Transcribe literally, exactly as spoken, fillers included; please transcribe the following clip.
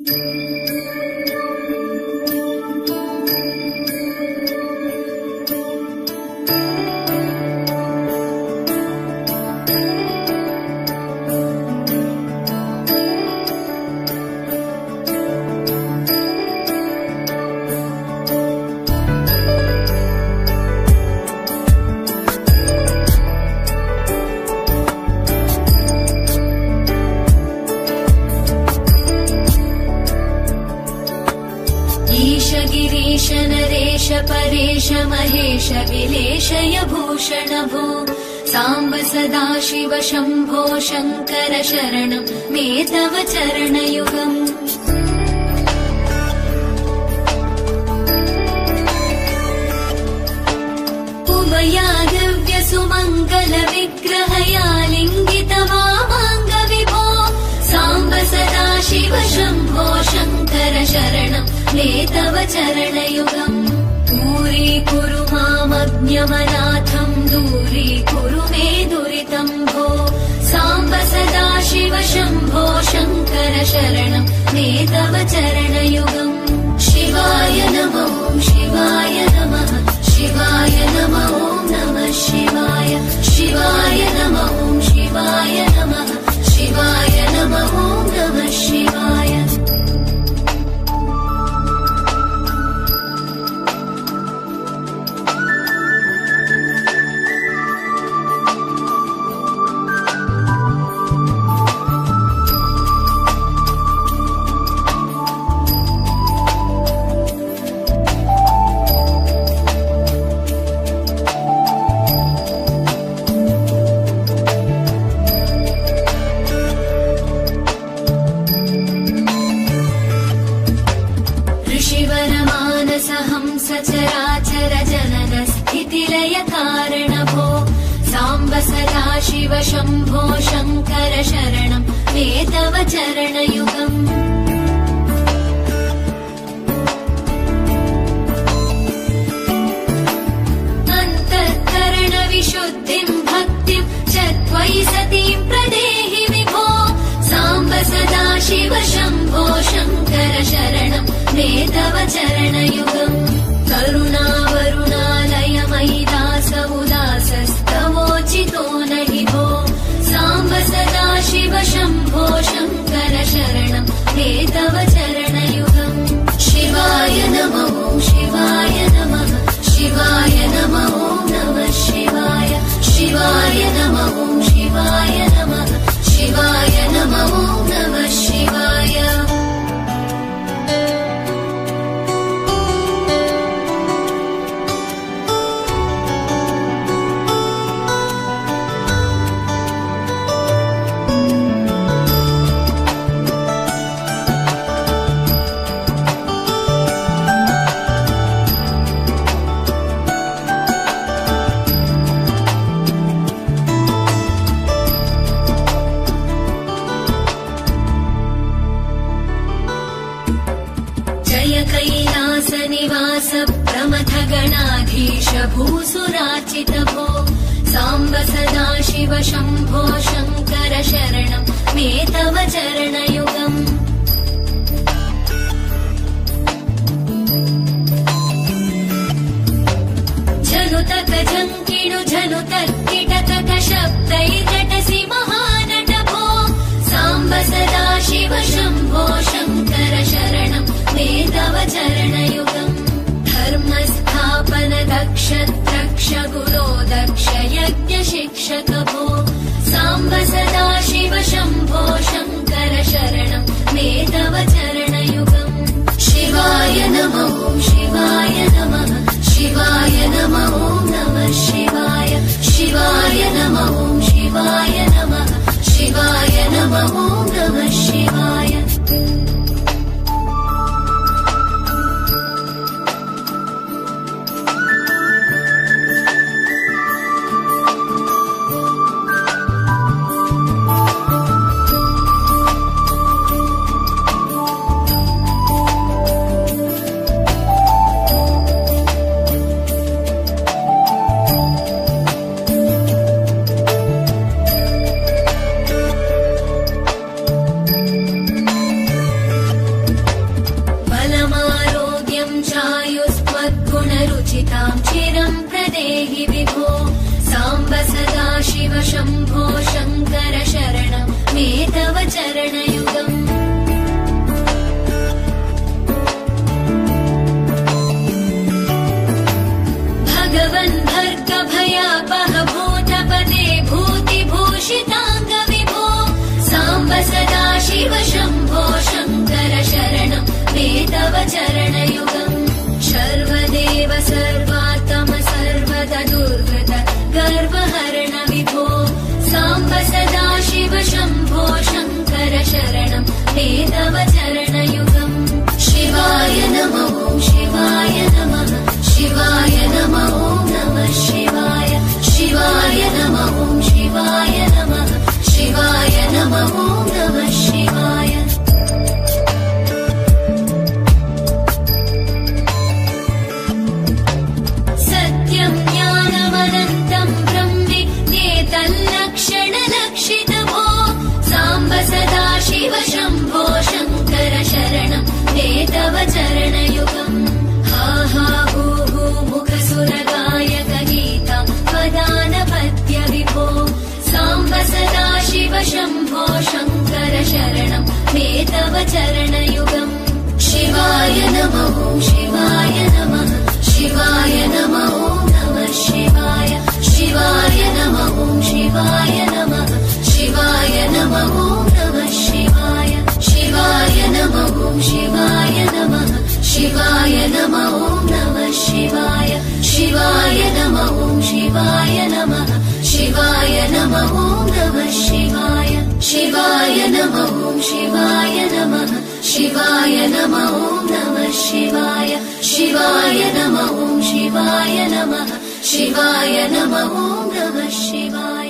परेश महेश विलेशय भूषण भो साम्ब सदाशिव शम्भो शङ्कर शरणं मे तव चरणयुगम्। उमयागव्य सुमङ्गल विग्रहया लिङ्गित वामाङ्ग विभो साम्ब सदाशिव शम्भो शङ्कर शरणं मे तव चरणयुगम्। दूरीकुरु मामज्ञमनाथं दूरीकुरु मे दुरितं भो साम्ब सदाशिव शम्भो शङ्कर शरणं मे तव चरणयुगम्। शिवाय नमो शिवाय नमः शिवाय नमो नमः शिवाय शिवाय नमो शिवाय नमः शिवाय नमो नमः शिवाय। सचराचर जनन स्थितिलय कारण भो साम्ब सदाशिव शम्भो शङ्कर शरणं मे तव चरणयुगम्। अन्तःकरण विशुद्धिं भक्तिं च त्वयि सतीं प्रदेहि विभो साम्ब सदाशिव शम्भो शङ्कर शरणं मे तव चरणयुगम्। करुणावरुणालय मयि दास उदासस्तवोचितो नहि भो साम्ब सदाशिव शम्भो शङ्कर शरणं मे तव चरणयुगम्। शिवाय नमो शिवाय नमः शिवाय नमो नमः शिवाय शिवाय नमो शिवाय नमः शिवाय नमो नमः शिवाय। कैलासनिवास प्रमथ गणाधीश भूसुराचित भो साम्ब सदाशिव शम्भो शङ्कर शरणं मे तव चरणयुगम्। झनुतक झङ्किणु झनुतक किटतक शब्दैकटसि महानट भो साम्ब सदाशिव शम्भो शङ्कर शरणं मे तव चरणयुगम्। धर्मस्थापन दक्ष द्रक्ष गुरो दक्ष यज्ञ शिक्षक भो साम्ब सदाशिव शम्भो शङ्कर शरणं मां चिरं प्रदेहि विभो साम्ब सदा शिव शम्भो शङ्कर शरणं मे तव चरणयुगम् भगवन् भर्ग भयापह भूतपते भूतिभूषिताङ्ग विभो साम्ब सदा शिव शम्भो शङ्कर शरणं मे तव चरणयुगम् सर्वदेव सर्वात्म सर्वदा दुर्वृत गर्वहरण विभो साम्ब सदा शिव शम्भो शङ्कर शरणं मे तव चरणयुगम् शिवाय नमः शिवाय नमः शिवाय नमः नमः शिवाय शिवाय नमः शिवाय नमः शिवाय नमः नमः शिवाय सत्यं ज्ञानमनन्तं ब्रह्मेतल्लक्षणलक्षितभो साम्ब सदा शिव शम्भो शङ्कर शरणं मे तव चरणयुगम् हा हा हू हू मुखसुरगायक गीता वदानपत्य विभो साम्ब सदा शिव शम्भो शङ्कर शरणं मे तव चरणयुगम् शिवाय नमः शिवाय नमः शिवाय नमः नमः शिवाय शिवाय नमः शिवाय नमः शिवाय नमः नमः शिवाय शिवाय नमः शिवाय नमः शिवाय नमः नमः शिवाय शिवाय नमः शिवाय नमः शिवाय नमः नमः शिवाय शिवाय नमः शिवाय नमः शिवाय नमः नमः शिवाय शिवाय नमः शिवाय नमः शिवाय नमः नमः शिवाय